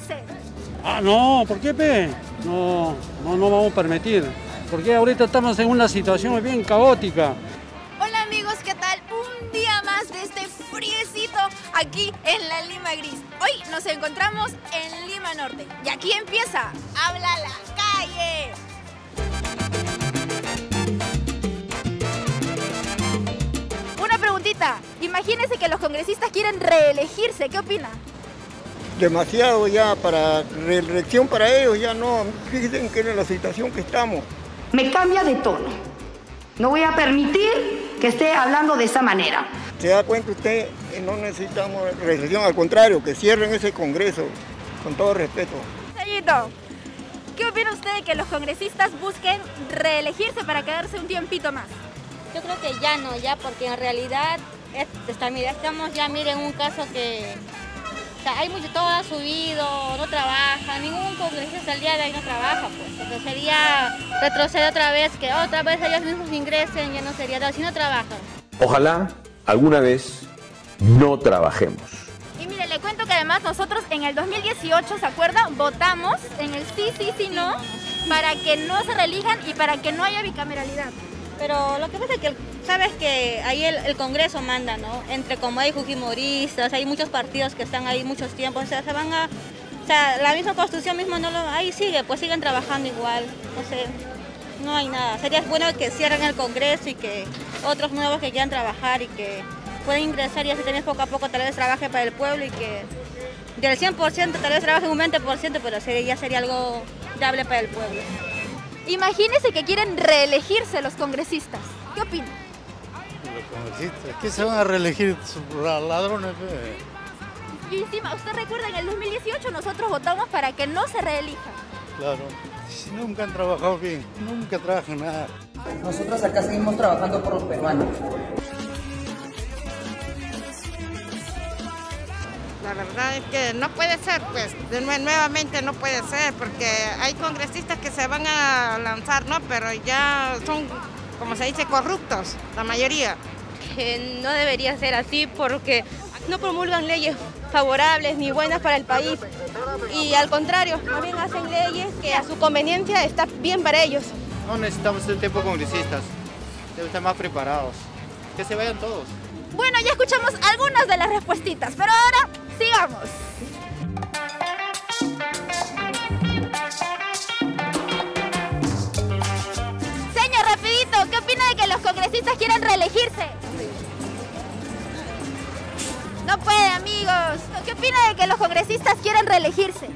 reelegirse? Ah, no, ¿por qué, pe? No vamos a permitir. Porque ahorita estamos en una situación bien caótica. Hola amigos, ¿qué tal? Un día más de este friecito aquí en la Lima Gris. Hoy nos encontramos en Lima Norte y aquí empieza Habla la Calle. Una preguntita, imagínense que los congresistas quieren reelegirse, ¿qué opina? Demasiado ya para reelección para ellos, ya no, fíjense que es la situación que estamos. Me cambia de tono. No voy a permitir que esté hablando de esa manera. ¿Se da cuenta usted? No necesitamos reelección, al contrario, que cierren ese Congreso, con todo respeto. Sellito, ¿qué opina usted de que los congresistas busquen reelegirse para quedarse un tiempito más? Yo creo que ya no, porque en realidad estamos ya, miren, un caso que hay mucho, todo ha subido, no trabaja, ningún congresista al día de hoy no trabaja, pues. Entonces sería retroceder otra vez, que otra vez ellos mismos ingresen, ya no sería tal, si no trabajan. Ojalá alguna vez no trabajemos. Y mire, le cuento que además nosotros en el 2018, ¿se acuerda? Votamos en el sí, no, para que no se reelijan y para que no haya bicameralidad. Pero lo que pasa es que, sabes que ahí el Congreso manda, ¿no? Entre como hay fujimoristas, hay muchos partidos que están ahí muchos tiempos, o sea, la misma Constitución mismo ahí sigue, pues siguen trabajando igual, no sé, no hay nada. Sería bueno que cierren el Congreso y que otros nuevos que quieran trabajar y que puedan ingresar y así tener poco a poco tal vez trabaje para el pueblo y que del 100% tal vez trabajen un 20%, pero ya sería algo viable para el pueblo. Imagínense que quieren reelegirse los congresistas. ¿Qué opinan? Los congresistas, ¿qué se van a reelegir? Ladrones. Y encima, ¿usted recuerda en el 2018 nosotros votamos para que no se reelijan? Claro, si nunca han trabajado bien, nunca trabajan nada. Nosotros acá seguimos trabajando por los peruanos. La verdad es que no puede ser, pues, nuevamente no puede ser, porque hay congresistas que se van a lanzar, ¿no? Pero ya son, como se dice, corruptos, la mayoría. Que no debería ser así porque no promulgan leyes favorables ni buenas para el país. Y al contrario, más bien hacen leyes que a su conveniencia está bien para ellos. No necesitamos este tipo de congresistas, deben estar más preparados. Que se vayan todos. Bueno, ya escuchamos algunas de las respuestitas, pero ahora sigamos. Señor, rapidito, ¿qué opina de que los congresistas quieran reelegirse? No puede, amigos. ¿Qué opina de que los congresistas quieran reelegirse?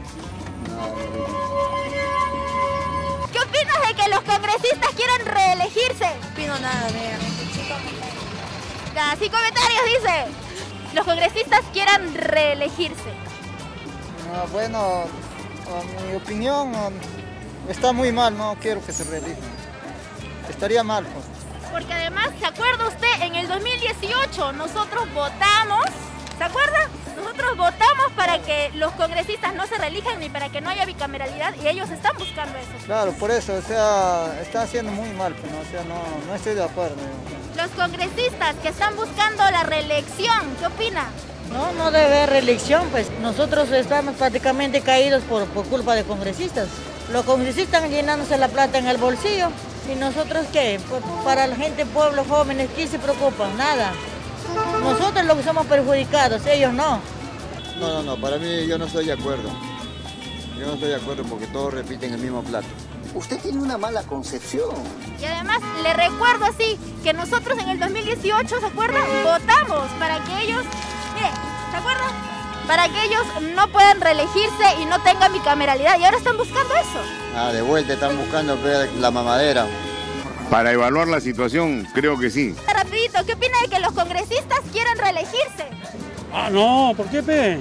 ¿Qué opinas de que los congresistas quieran reelegirse? No opino nada, mira. Sin comentarios, dice. Los congresistas quieran reelegirse. Bueno, mi opinión está muy mal, no quiero que se reelijan. Estaría mal, pues. Porque además, ¿se acuerda usted? En el 2018 nosotros votamos, ¿se acuerda? Nosotros votamos para que los congresistas no se reelijan ni para que no haya bicameralidad y ellos están buscando eso. Claro, por eso, o sea, está haciendo muy mal, pues, ¿no? O sea, no estoy de acuerdo. Los congresistas que están buscando la reelección, ¿qué opina? No debe haber reelección, pues nosotros estamos prácticamente caídos por culpa de congresistas. Los congresistas están llenándose la plata en el bolsillo y nosotros ¿qué? Pues para la gente, pueblos jóvenes, ¿quién se preocupa? Nada. Nosotros los que somos perjudicados, ellos no. No, para mí yo no estoy de acuerdo. Yo no estoy de acuerdo porque todos repiten el mismo plato. Usted tiene una mala concepción. Y además le recuerdo así que nosotros en el 2018, ¿se acuerdan? Votamos para que ellos, mire, ¿se acuerdan? Para que ellos no puedan reelegirse y no tengan bicameralidad y ahora están buscando eso. De vuelta están buscando la mamadera. Para evaluar la situación, creo que sí. Rapidito, ¿qué opina de que los congresistas quieran reelegirse? Ah, no, ¿por qué, pe?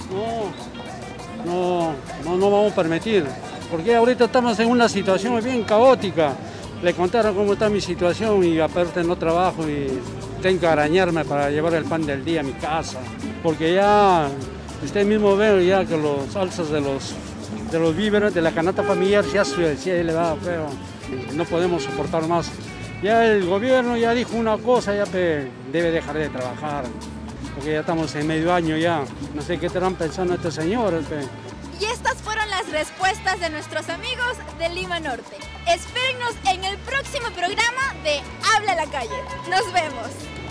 No vamos a permitir. Porque ahorita estamos en una situación bien caótica. Le contaron cómo está mi situación y aparte no trabajo y tengo que arañarme para llevar el pan del día a mi casa. Porque ya, usted mismo ve ya que los alzas de los víveres, de la canasta familiar, ya se elevado, pero no podemos soportar más. Ya el gobierno ya dijo una cosa, ya debe dejar de trabajar. Porque ya estamos en medio año ya. No sé qué estarán pensando estos señores. Y estas fueron las respuestas de nuestros amigos de Lima Norte. Espérennos en el próximo programa de Habla la Calle. Nos vemos.